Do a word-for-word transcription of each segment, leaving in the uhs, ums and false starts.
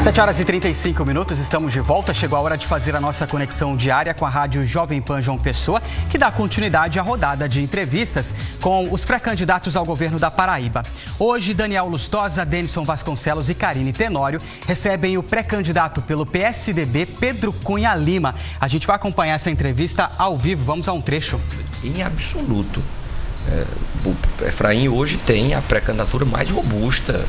sete horas e trinta e cinco minutos, estamos de volta. Chegou a hora de fazer a nossa conexão diária com a Rádio Jovem Pan João Pessoa, que dá continuidade à rodada de entrevistas com os pré-candidatos ao governo da Paraíba. Hoje, Daniel Lustosa, Denison Vasconcelos e Karine Tenório recebem o pré-candidato pelo P S D B, Pedro Cunha Lima. A gente vai acompanhar essa entrevista ao vivo. Vamos a um trecho. Em absoluto, é, o Efraim hoje tem a pré-candidatura mais robusta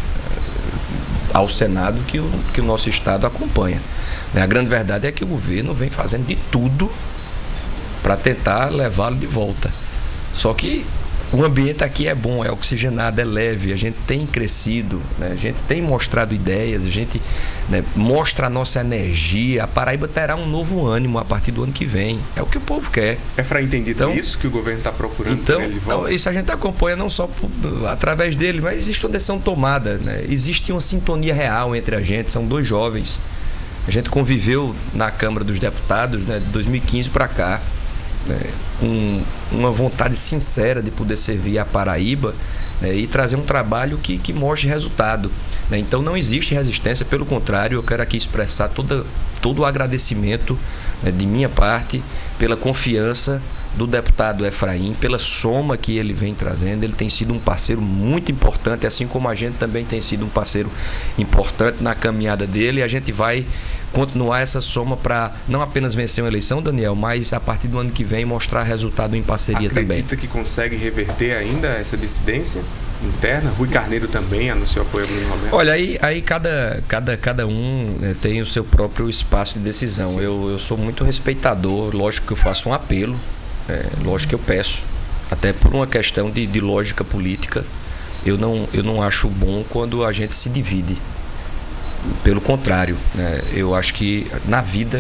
ao Senado que o, que o nosso Estado acompanha. A grande verdade é que o governo vem fazendo de tudo para tentar levá-lo de volta. Só que o ambiente aqui é bom, é oxigenado, é leve, a gente tem crescido, né? A gente tem mostrado ideias, a gente, né, mostra a nossa energia. A Paraíba terá um novo ânimo a partir do ano que vem. É o que o povo quer. Efraim, tem dito então, isso que o governo está procurando? Então, ele de volta? Não, isso a gente acompanha não só por, através dele, mas existe uma decisão tomada, né? Existe uma sintonia real entre a gente, são dois jovens. A gente conviveu na Câmara dos Deputados, né, de dois mil e quinze para cá. Né, com uma vontade sincera de poder servir a Paraíba, né, e trazer um trabalho que, que mostre resultado. Né. Então não existe resistência, pelo contrário, eu quero aqui expressar toda, todo o agradecimento, né, de minha parte pela confiança do deputado Efraim, pela soma que ele vem trazendo. Ele tem sido um parceiro muito importante, assim como a gente também tem sido um parceiro importante na caminhada dele, e a gente vai continuar essa soma para não apenas vencer uma eleição, Daniel, mas a partir do ano que vem mostrar resultado em parceria. Acredita também. Acredita que consegue reverter ainda essa dissidência interna? Rui Carneiro também anunciou apoio a Bruno Roberto. Olha, aí, aí cada, cada, cada um, né, tem o seu próprio espaço de decisão. Eu, eu sou muito respeitador, lógico que eu faço um apelo, é, lógico que eu peço, até por uma questão de, de lógica política. Eu não, eu não acho bom quando a gente se divide. Pelo contrário, né, eu acho que na vida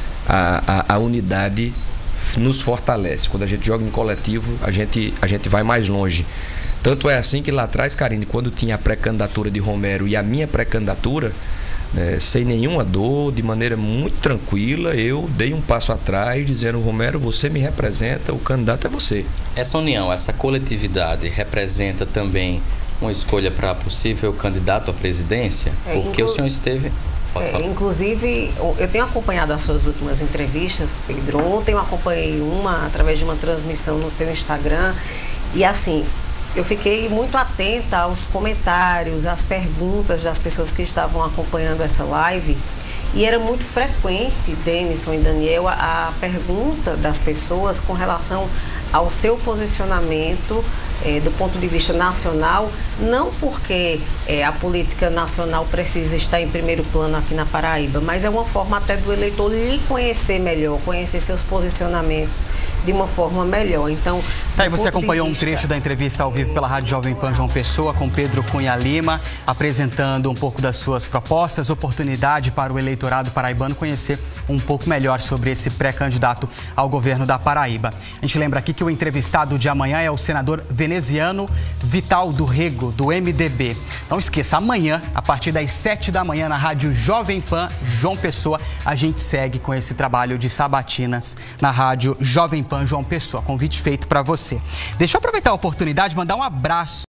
a, a, a unidade nos fortalece. Quando a gente joga em coletivo, a gente, a gente vai mais longe. Tanto é assim que lá atrás, Karine, quando tinha a pré-candidatura de Romero e a minha pré-candidatura, né, sem nenhuma dor, de maneira muito tranquila, eu dei um passo atrás dizendo: Romero, você me representa, o candidato é você. Essa união, essa coletividade representa também uma escolha para possível candidato à presidência? É, porque inclu... o senhor esteve... É, inclusive, eu tenho acompanhado as suas últimas entrevistas, Pedro. Ontem eu acompanhei uma através de uma transmissão no seu Instagram. E assim, eu fiquei muito atenta aos comentários, às perguntas das pessoas que estavam acompanhando essa live. E era muito frequente, Denison e Daniel, a, a pergunta das pessoas com relação ao seu posicionamento eh, do ponto de vista nacional, não porque eh, a política nacional precisa estar em primeiro plano aqui na Paraíba, mas é uma forma até do eleitor lhe conhecer melhor, conhecer seus posicionamentos de uma forma melhor. Então, tá, e você acompanhou um trecho da entrevista ao vivo pela Rádio Jovem Pan João Pessoa com Pedro Cunha Lima, apresentando um pouco das suas propostas, oportunidade para o eleitorado paraibano conhecer um pouco melhor sobre esse pré-candidato ao governo da Paraíba. A gente lembra aqui que o entrevistado de amanhã é o senador veneziano Vital do Rego, do M D B. Não esqueça, amanhã, a partir das sete da manhã, na Rádio Jovem Pan João Pessoa, a gente segue com esse trabalho de sabatinas na Rádio Jovem Pan João Pessoa. Convite feito para você. Deixa eu aproveitar a oportunidade de mandar um abraço